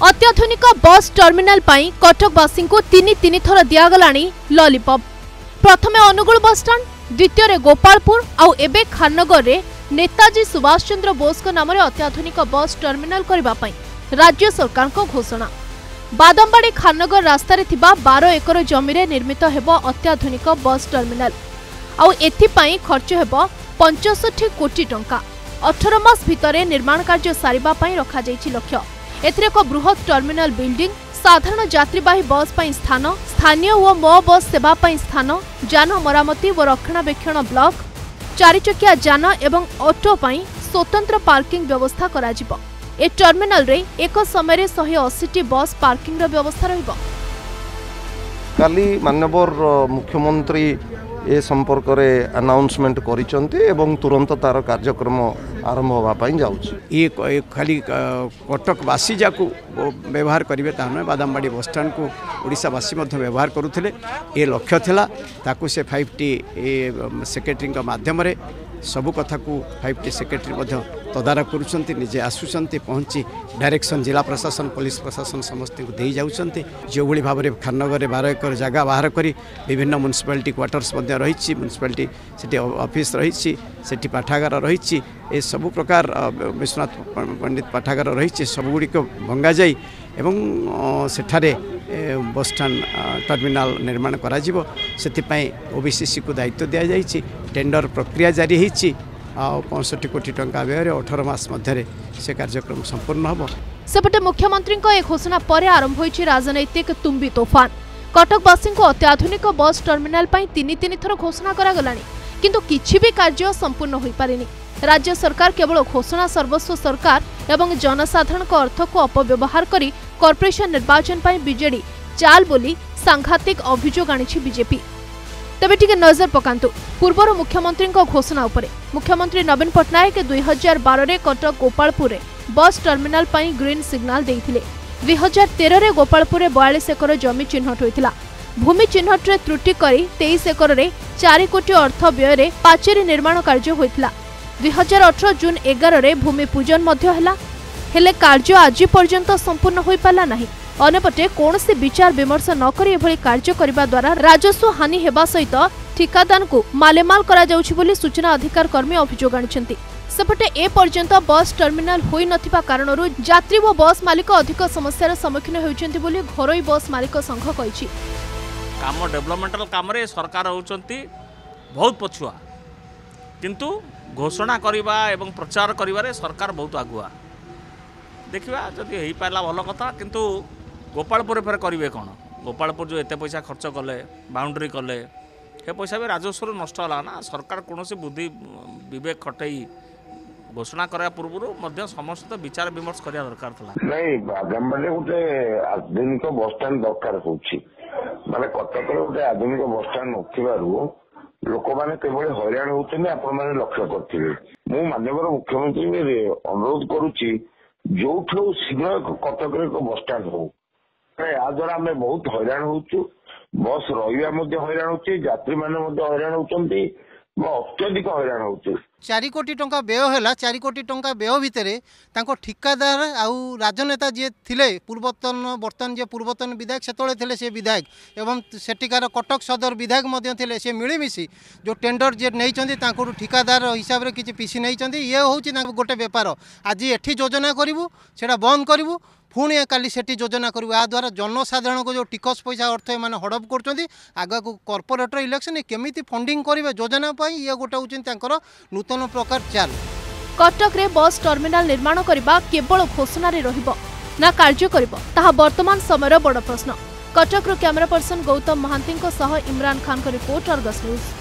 अत्याधुनिक बस टर्मिनाल पाई कटकवासी को तीन थर दिगलाणी लॉलीपॉप। प्रथमे अनुगुल बस स्टाण्ड, द्वितीय गोपालपुर आउ एबे खाननगर रे नेताजी सुभाष चंद्र बोस नाम अत्याधुनिक बस टर्मिनाल करने राज्य सरकार को घोषणा। बादामबाड़ी खाननगर रास्ता 12 एकर जमी रे निर्मित हेबो अत्याधुनिक बस टर्मिनाल। आउ एथिपाई खर्च हेबो 65 कोटी टंका। 18 मास भितरे निर्माण कार्य सारिबा पई रखा जाइछि लक्ष्य। एथिरे एक बृहत टर्मिनाल बिल्डिंग, साधारण यात्रीवाही बस पई स्थान, स्थानीय व मो बस सेवा पई स्थान, जान मरामती व रक्षणाबेक्षण ब्लॉक, चारिचकिया जान एवं ऑटो पई स्वतंत्र पार्किंग व्यवस्था करा जिवो। ए टर्मिनाल रे एक समय रे 180 बस पार्किंग रो व्यवस्था रहिबो। काली माननीय मुख्यमंत्री ए संपर्क में अनाउंसमेंट करिसंती एवं तुरंत तार कार्यक्रम आरंभ होगापाई जाउछि। ये खाली कटकवासी जाकू व्यवहार करेंगे ताने बादामबाड़ी बस स्टाण्ड को ओडिशावासी व्यवहार करुले। ये लक्ष्य थिला ताकू से 5T सेक्रेटरी माध्यम रे सबु कथा को 5T सेक्रेटरी तदारख करुँच, निजे आसुंच पहुँची डायरेक्शन जिला प्रशासन पुलिस प्रशासन समस्त को दे जाउछंती। जो भली भाव में खाननगर 12 एकर जगह बाहर करी विभिन्न म्युनिसिपालिटी क्वार्टर्स रही, म्युनिसिपालिटी सेठी ऑफिस रही, सेठी पाठागार रही, ए सबु प्रकार विश्वनाथ पंडित पाठागार रही, सबुगुड़िक भंगा जाई एवं सेठारे बस स्टाण्ड टर्मिनाल निर्माण करा जिवो। सेतिपई ओबीसीसी को दायित्व दिया जाइछि। टेंडर प्रक्रिया जारी होइछि। 65 कोटी टंका व्यय 18 मास मध्य से कार्यक्रम संपूर्ण हम। सेपटे मुख्यमंत्री एक घोषणा पर आरंभ होइछि राजनैतिक तुम्बी तोफान। कटकवासी को अत्याधुनिक बस टर्मिनाल पाई तीन थर घोषणा करा गलानी, किंतु किछि भी कार्य संपूर्ण होई पारेनी। राज्य सरकार केवल घोषणा सर्वस्व सरकार एवं जनसाधारण को अर्थ को अपव्यवहार करी कॉर्पोरेशन निर्वाचन पाई बीजेडी चाल बोली सांघातिक अभियोग आनिछि बीजेपी। तबे टिके नजर पकांतु पूर्वर मुख्यमंत्री घोषणा उपरे। मुख्यमंत्री नवीन पट्टनायक 2012 रे कटक गोपालपुर बस टर्मिनाल पाई ग्रीन सिग्नाल देइथिले। 2013 रे गोपालपुर 42 एकर जमी चिन्हट होइथिला। भूमि चिन्हट रे त्रुटि करी 23 एकर रे 4 कोटी अर्थ व्यय रे पाचेरी निर्माण कार्य होइथिला। 2018 जून 11 रे भूमि पूजन मध्य हला, हेले कार्य आज पर्यंत संपूर्ण होई पाला नाही। अनेपटे कौनसी विचार विमर्श न करी एभली कार्य करिबा द्वारा राजस्व हानि हेबा सहित ठिकादार को मालेमाल करा जाउछि बोली सूचना अधिकार कर्मी अभियोग आनिछंती। सेपटे ए पर्यंत बस टर्मिनाल होई नथिबा कारणरू यात्री व बस मालिक अधिक समस्यार सम्मुखीन होइछंती बोली घरोई बस मालिक संघ कहिछि। काम डेवलपमेंटल काम रे सरकार होउछंती बहुत पछुआ, किंतु घोषणा करिबा एवं प्रचार करिबारे सरकार बहुत आगुआ। देखिबा जदि हेई पाला भल कथा, किंतु गोपालपुर फेर करिवे कोन? गोपालपुर जो एते पैसा खर्च कले, बाउंड्री कले, हे पैसा भी राजस्व नष्ट होला ना। सरकार कोनोसी बुद्धि विवेक खटई घोषणा करा पूर्व मध्य समस्त विचार विमर्श करिया दरकार थला। नहीं बादामबाड़ी गोटे आधुनिक बस स्टाण्ड दरकार होछि। माने कटक गोटे आधुनिक बस स्टाण्ड नथिबारु लोक मैंने केवल हैरान होते आपण मैंने लक्ष्य करथिबे। मु माननीय मुख्यमंत्री अनुरोध करुछि जो शीघ्र कटक बस स्टाण्ड हो। या द्वारा आम बहुत हैरान होचु, बस रहा हैरान होची, यात्री मैंने हैरान होती, अत्यधिक हैरान होचु। 4 कोटी टंका व्यय है। 4 कोटी टंका व्यय भितर ठिकादार आउ राजनेता जी थिले पूर्वतन बर्तमान जे पूर्वतन विधायक से से विधायक एवं सेठिकार कटक सदर विधायक थे से मिलमिशी जो टेंडर जे नहीं ठिकादार हिसाब से किसी पीसी नहीं। ये हूँ गोटे बेपार। आज एठी योजना करूँ से बंद करूँ, पुणी काली सेठी योजना करूँ। या द्वारा जनसाधारण को जो टिकस पैसा अर्थ मैंने हड़प कर आग को कॉर्पोरेटर इलेक्शन केमिति फंडिंग करेंगे योजना ये गोटे हूँ नूतन प्रकार चाल। कटक रे बस टर्मिनाल निर्माण करबा केवल घोषणा रे रहिबो ना कार्य करिबो ताहा वर्तमान समय बड़ प्रश्न। कटक रो कैमरा पर्सन गौतम महांती सह इमरान खान का रिपोर्ट, अर्गस न्यूज।